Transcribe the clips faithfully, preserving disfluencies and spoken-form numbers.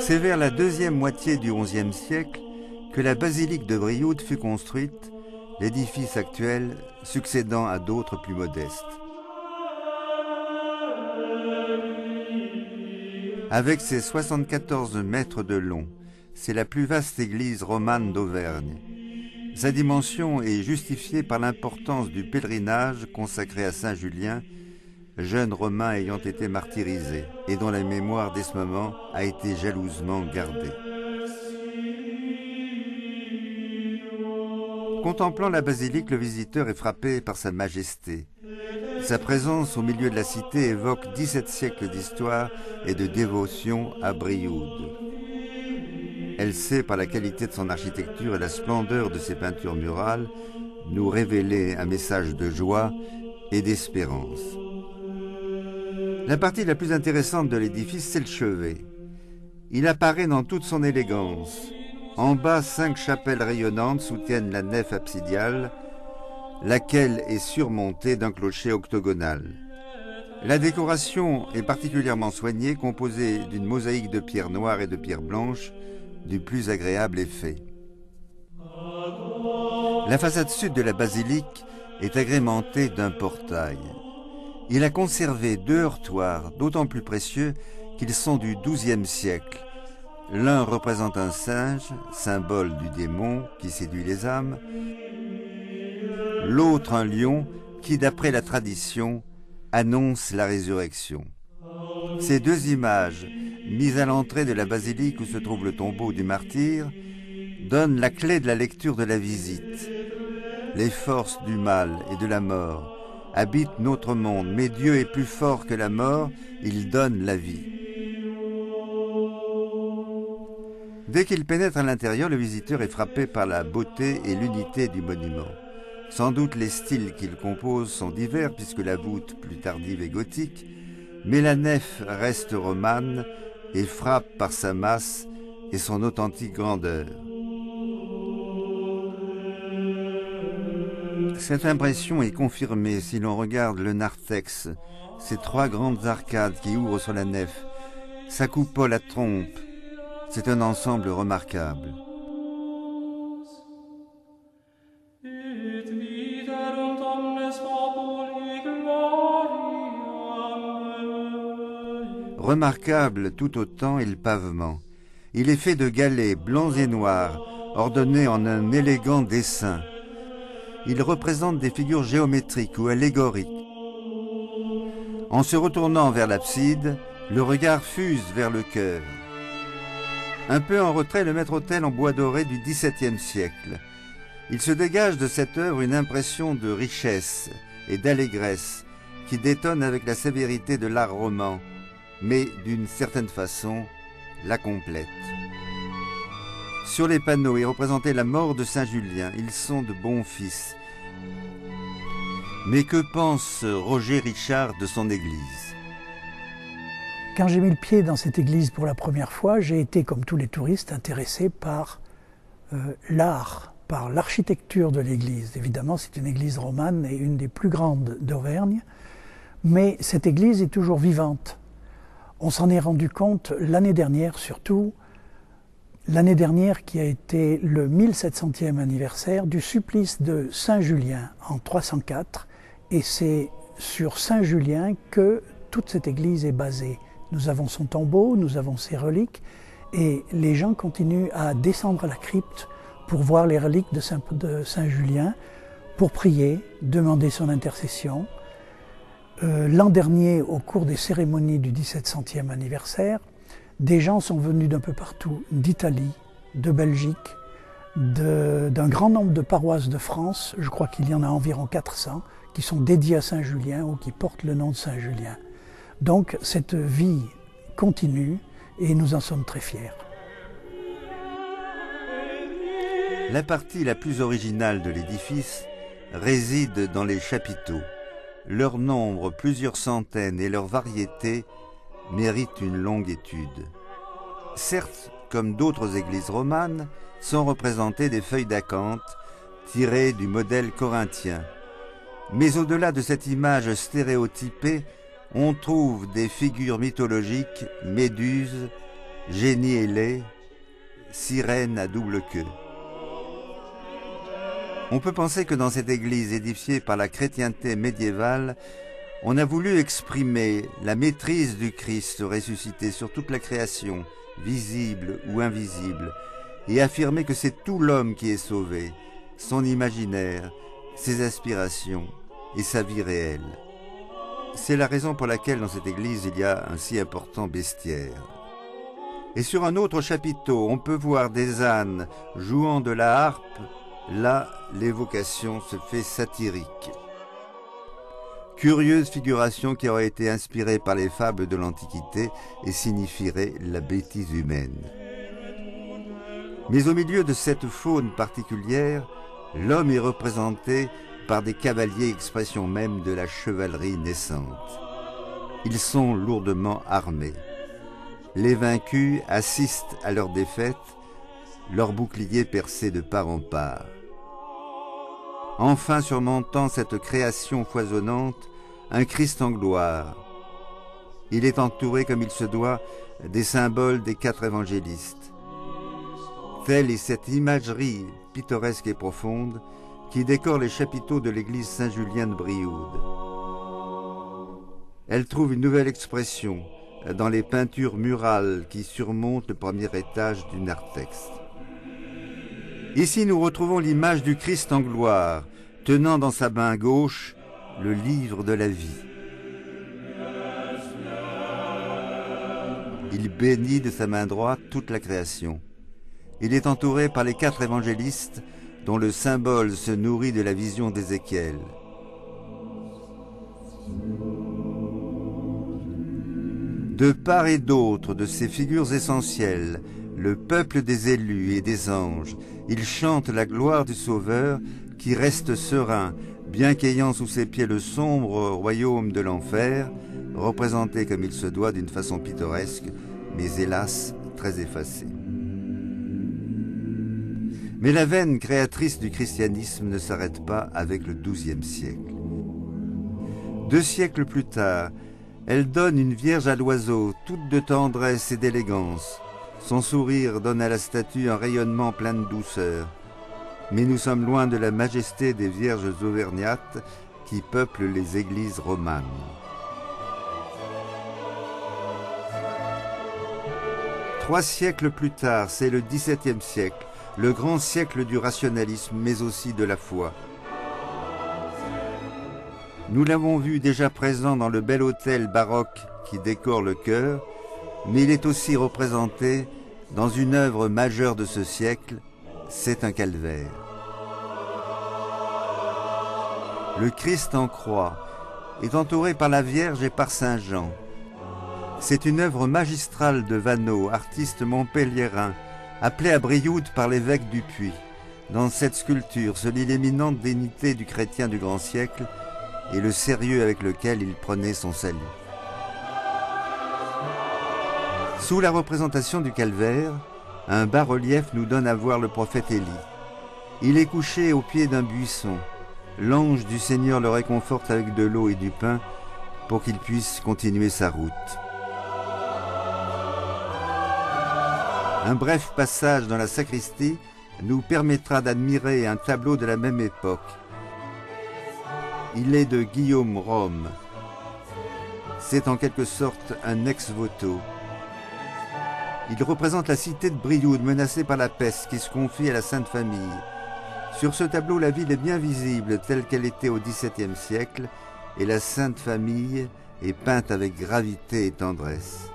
C'est vers la deuxième moitié du onzième siècle que la basilique de Brioude fut construite, l'édifice actuel succédant à d'autres plus modestes. Avec ses soixante-quatorze mètres de long, c'est la plus vaste église romane d'Auvergne. Sa dimension est justifiée par l'importance du pèlerinage consacré à Saint Julien, jeune Romain ayant été martyrisé et dont la mémoire dès ce moment a été jalousement gardée. Contemplant la basilique, le visiteur est frappé par sa majesté. Sa présence au milieu de la cité évoque dix-sept siècles d'histoire et de dévotion à Brioude. Elle sait, par la qualité de son architecture et la splendeur de ses peintures murales, nous révéler un message de joie et d'espérance. La partie la plus intéressante de l'édifice, c'est le chevet. Il apparaît dans toute son élégance. En bas, cinq chapelles rayonnantes soutiennent la nef absidiale, laquelle est surmontée d'un clocher octogonal. La décoration est particulièrement soignée, composée d'une mosaïque de pierre noire et de pierre blanche, du plus agréable effet. La façade sud de la basilique est agrémentée d'un portail. Il a conservé deux heurtoirs, d'autant plus précieux qu'ils sont du douzième siècle. L'un représente un singe, symbole du démon qui séduit les âmes, l'autre un lion qui, d'après la tradition, annonce la résurrection. Ces deux images, mises à l'entrée de la basilique où se trouve le tombeau du martyr, donnent la clé de la lecture de la visite. Les forces du mal et de la mort habitent notre monde, mais Dieu est plus fort que la mort, il donne la vie. Dès qu'il pénètre à l'intérieur, le visiteur est frappé par la beauté et l'unité du monument. Sans doute les styles qu'il compose sont divers, puisque la voûte plus tardive est gothique, mais la nef reste romane et frappe par sa masse et son authentique grandeur. Cette impression est confirmée si l'on regarde le narthex, ces trois grandes arcades qui ouvrent sur la nef, sa coupole à trompe. C'est un ensemble remarquable. Remarquable tout autant est le pavement. Il est fait de galets blancs et noirs, ordonnés en un élégant dessin. Il représente des figures géométriques ou allégoriques. En se retournant vers l'abside, le regard fuse vers le chœur. Un peu en retrait, le maître-autel en bois doré du dix-septième siècle. Il se dégage de cette œuvre une impression de richesse et d'allégresse qui détonne avec la sévérité de l'art roman, mais d'une certaine façon la complète. Sur les panneaux est représentée la mort de Saint Julien. Ils sont de bons fils. Mais que pense Roger Richard de son église? Quand j'ai mis le pied dans cette église pour la première fois, j'ai été, comme tous les touristes, intéressé par euh, l'art, par l'architecture de l'église. Évidemment, c'est une église romane et une des plus grandes d'Auvergne, mais cette église est toujours vivante. On s'en est rendu compte l'année dernière, surtout, l'année dernière qui a été le mille sept centième anniversaire du supplice de Saint Julien en trois cent quatre, et c'est sur Saint Julien que toute cette église est basée. Nous avons son tombeau, nous avons ses reliques, et les gens continuent à descendre à la crypte pour voir les reliques de Saint, de Saint Julien, pour prier, demander son intercession. Euh, L'an dernier, au cours des cérémonies du dix-sept centième anniversaire, des gens sont venus d'un peu partout, d'Italie, de Belgique, d'un grand nombre de paroisses de France, je crois qu'il y en a environ quatre cents, qui sont dédiées à Saint Julien ou qui portent le nom de Saint Julien. Donc cette vie continue et nous en sommes très fiers. La partie la plus originale de l'édifice réside dans les chapiteaux. Leur nombre, plusieurs centaines, et leur variété méritent une longue étude. Certes, comme d'autres églises romanes, sont représentées des feuilles d'acanthe tirées du modèle corinthien. Mais au-delà de cette image stéréotypée, on trouve des figures mythologiques, Méduse, génie ailé, sirène à double queue. On peut penser que dans cette église édifiée par la chrétienté médiévale, on a voulu exprimer la maîtrise du Christ ressuscité sur toute la création, visible ou invisible, et affirmer que c'est tout l'homme qui est sauvé, son imaginaire, ses aspirations et sa vie réelle. C'est la raison pour laquelle dans cette église il y a un si important bestiaire. Et sur un autre chapiteau, on peut voir des ânes jouant de la harpe. Là, l'évocation se fait satirique. Curieuse figuration qui aurait été inspirée par les fables de l'Antiquité et signifierait la bêtise humaine. Mais au milieu de cette faune particulière, l'homme est représenté par des cavaliers, expression même de la chevalerie naissante. Ils sont lourdement armés. Les vaincus assistent à leur défaite, leurs boucliers percés de part en part. Enfin surmontant cette création foisonnante, un Christ en gloire. Il est entouré comme il se doit des symboles des quatre évangélistes. Telle est cette imagerie pittoresque et profonde qui décore les chapiteaux de l'église Saint-Julien de Brioude. Elle trouve une nouvelle expression dans les peintures murales qui surmontent le premier étage du narthex. Ici, nous retrouvons l'image du Christ en gloire, tenant dans sa main gauche le livre de la vie. Il bénit de sa main droite toute la création. Il est entouré par les quatre évangélistes dont le symbole se nourrit de la vision d'Ézéchiel. De part et d'autre de ces figures essentielles, le peuple des élus et des anges, il chante la gloire du Sauveur qui reste serein, bien qu'ayant sous ses pieds le sombre royaume de l'enfer, représenté comme il se doit d'une façon pittoresque, mais hélas très effacée. Mais la veine créatrice du christianisme ne s'arrête pas avec le douzième siècle. Deux siècles plus tard, elle donne une vierge à l'oiseau, toute de tendresse et d'élégance. Son sourire donne à la statue un rayonnement plein de douceur. Mais nous sommes loin de la majesté des vierges auvergnates qui peuplent les églises romanes. Trois siècles plus tard, c'est le dix-septième siècle, le grand siècle du rationalisme, mais aussi de la foi. Nous l'avons vu déjà présent dans le bel autel baroque qui décore le chœur, mais il est aussi représenté dans une œuvre majeure de ce siècle, c'est un calvaire. Le Christ en croix est entouré par la Vierge et par Saint Jean. C'est une œuvre magistrale de Vanneau, artiste montpelliérain, appelé à Brioude par l'évêque du Puy. Dans cette sculpture se lit l'éminente dignité du chrétien du grand siècle et le sérieux avec lequel il prenait son salut. Sous la représentation du calvaire, un bas-relief nous donne à voir le prophète Élie. Il est couché au pied d'un buisson. L'ange du Seigneur le réconforte avec de l'eau et du pain pour qu'il puisse continuer sa route. Un bref passage dans la sacristie nous permettra d'admirer un tableau de la même époque. Il est de Guillaume Rome. C'est en quelque sorte un ex-voto. Il représente la cité de Brioude menacée par la peste qui se confie à la Sainte Famille. Sur ce tableau, la ville est bien visible telle qu'elle était au dix-septième siècle et la Sainte Famille est peinte avec gravité et tendresse.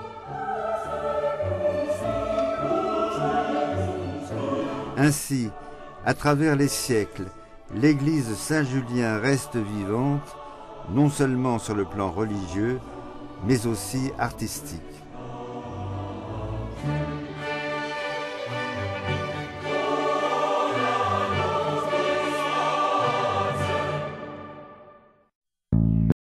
Ainsi, à travers les siècles, l'église Saint-Julien reste vivante, non seulement sur le plan religieux, mais aussi artistique.